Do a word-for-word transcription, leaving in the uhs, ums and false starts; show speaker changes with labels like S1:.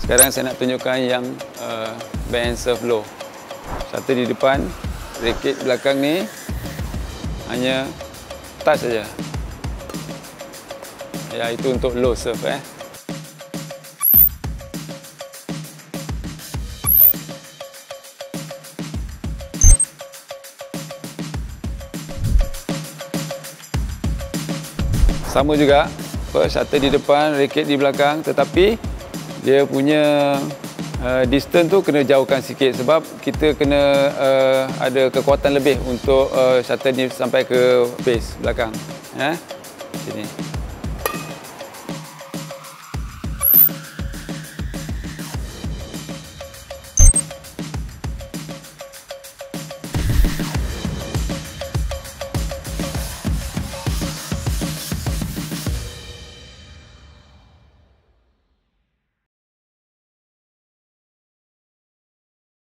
S1: Sekarang saya nak tunjukkan yang uh, back and serve low. Shutter di depan, raket belakang ni hanya touch saja. Ya, itu untuk low serve eh. Sama juga, shutter di depan, raket di belakang, tetapi dia punya uh, distance tu kena jauhkan sikit sebab kita kena uh, ada kekuatan lebih untuk uh, shutter ni sampai ke base belakang. Ya, sini.